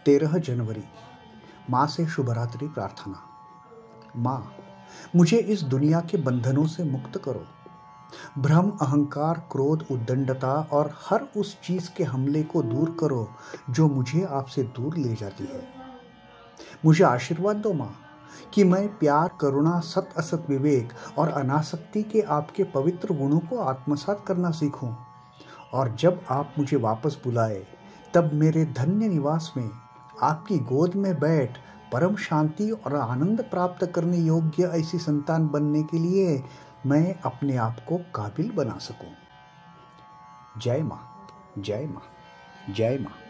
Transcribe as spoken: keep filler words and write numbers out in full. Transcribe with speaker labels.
Speaker 1: तेरह जनवरी, माँ से शुभरात्रि प्रार्थना। माँ, मुझे इस दुनिया के बंधनों से मुक्त करो। भ्रम, अहंकार, क्रोध, उद्दंडता और हर उस चीज के हमले को दूर करो जो मुझे आपसे दूर ले जाती है। मुझे आशीर्वाद दो माँ कि मैं प्यार, करुणा, सत असत विवेक और अनासक्ति के आपके पवित्र गुणों को आत्मसात करना सीखूं। और जब आप मुझे वापस बुलाए तब मेरे धन्य निवास में आपकी गोद में बैठ परम शांति और आनंद प्राप्त करने योग्य ऐसी संतान बनने के लिए मैं अपने आप को काबिल बना सकूं। जय माँ, जय माँ, जय माँ।